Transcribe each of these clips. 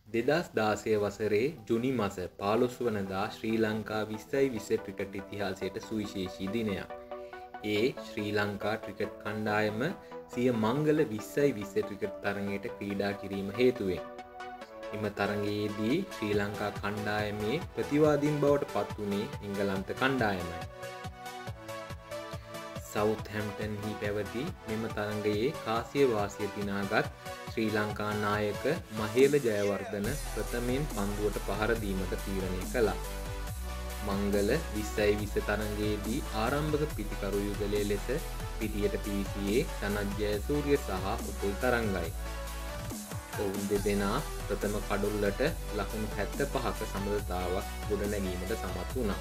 2016 වසරේ ජුනි මාස 15 වනදා ශ්‍රී ලංකා 2020 ක්‍රිකට් ඉතිහාසයට සුවිශේෂී දිනයක්. ඒ ශ්‍රී ලංකා ක්‍රිකට් කණ්ඩායම සිය මංගල 2020 ක්‍රිකට් තරගයට ක්‍රීඩා කිරීම හේතුවෙන් එම තරගයේදී ශ්‍රී ලංකා කණ්ඩායමේ ප්‍රතිවාදීන් බවට පත් වුණේ එංගලන්ත කණ්ඩායමයි. සවුත්හැම්ප්ටන්හි පැවති මෙම තරගයේ කාසිය වාසිය දිනාගත් ශ්‍රී ලංකා නායක මහේල ජයවර්ධන ප්‍රථමයෙන් පන්දුවට පහර දීමට තීරණය කළා. මංගල 2020 තරගයේදී ආරම්භක පිතිකරු යුගලයේ ලෙස පිටියට පිවිසියේ සනත් ජයසූරිය සහ උපුල් තරංගයි. ඔවුන් දෙදෙනා ප්‍රථම කඩුල්ලට ලකුණු 75ක සමබරතාවක් ගොඩනැගීමට සමත් වුණා.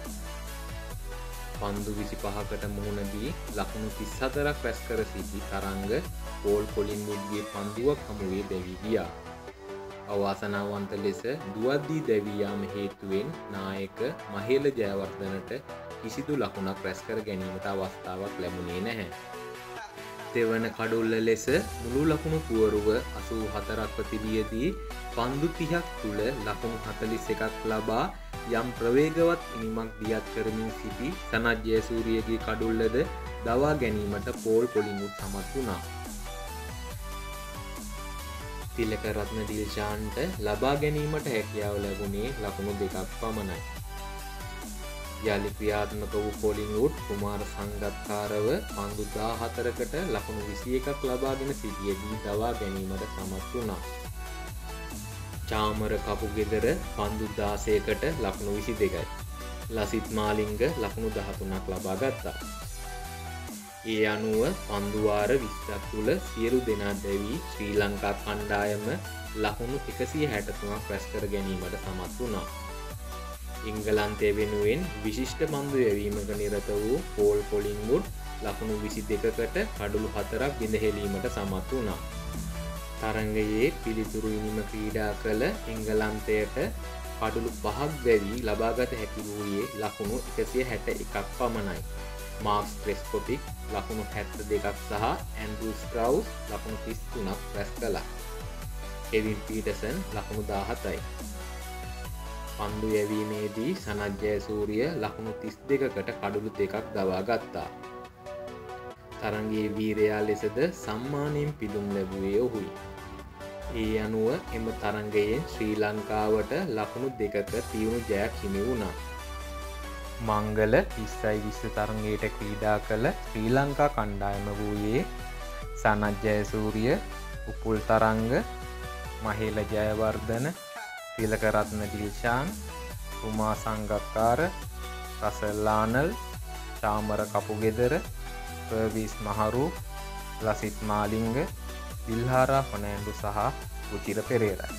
පන්දු 25කට මුහුණ දී ලකුණු 34ක් රැස් කර සිටි තරංග පෝල් කොලින්වුඩ්ගේ පන්දුවක් හමුවේ දැවී ගියා. අවාසනාවන්ත ලෙස දුවද්දී දැවී යාම හේතුවෙන් නායක මහේල ජයවර්ධනට කිසිදු ලකුණක් රැස් කර ගැනීමට අවස්ථාවක් ලැබුණේ නැහැ. තෙවන කඩුල්ල ලෙස මුළු ලකුණු පුවරුව 84ක්ව තිබියදී පන්දු 30ක් තුල ලකුණු 41ක් ලබා යම් ප්‍රවේගවත් ඉනිමක් දියත් කරමින් සිටි සනත් ජයසූරියගේ කඩුල්ලද දවා ගැනීමට පෝල් කොලින්වුඩ් සමත් වුණා. තිලකරත්න දිල්ෂාන්ට ලබා ගැනීමට හැකියාව ලැබුණේ ලකුණු 2ක් පමණයි. යලි ක්‍රියාත්මක වූ කොලින්වුඩ් කුමාර සංගත්කාරව පන්දු 14කට ලකුණු 21ක් ලබාගෙන සිටියදී දවා ගැනීමට සමත් වුණා. චාමර කපුගෙදර පන්දු 16කට ලකුණු 22යි. ලසිත් මාලිංග ලකුණු 13ක් ලබා ගත්තා. ඒ අනුව පන්දු වාර 20ක් තුල සියලු දෙනා දැවී ශ්‍රී ලංකා කණ්ඩායම ලකුණු 163ක් රැස් කර ගැනීමට සමත් වුණා. එංගලන්තය වෙනුවෙන් විශිෂ්ට පන්දු යැවීමක නිරත වූ පෝල් කොලින්වුඩ් ලකුණු 22කට කඩුළු 4ක් බිඳහෙලීමට සමත් වුණා. තරගයේ පිළිතුරු ඉනිම ක්‍රීඩා කළ එංගලන්තයට කඩුළු 5ක් දැවී ලබාගත හැකි වූයේ ලකුණු 161ක් පමණයි. මාක්ස් ක්‍රෙස්කොපික් ලකුණු 72ක් සහ ඇන්ඩ්‍රූ ස්ට්‍රවුස් ලකුණු 33ක් රැස් කළා. කෙවින් පීටර්සන් ලකුණු 17යි. පන්දු යැවීමේදී සනත් ජයසූරිය ලකුණු 32කට කඩුළු 2ක් දවා ගත්තා. තරගයේ වීරයා ලෙසද සම්මානයෙන් පිදුම් ලැබුවේ ඔහුයි. ඒ අනුව එම තරගයෙන් ශ්‍රී ලංකාවට ලකුණු 2ක තියුණු ජයක් හිමි වුණා. මංගල 2020 තරගයට ක්‍රීඩා කළ ශ්‍රී ලංකා කණ්ඩායම වූයේ සනත් ජයසූරිය, උපුල් තරංග, මහේල ජයවර්ධන, තිලකරත්න දිල්ෂාන්, කුමාර සංගක්කාර, රසල් ලානල්, චාමර කපුගෙදර, පර්වීස් මහරූප්, ලසිත් මාලිංග, දිල්හාරා ෆර්නෑන්ඩු සහ රුචිර පෙරේරා.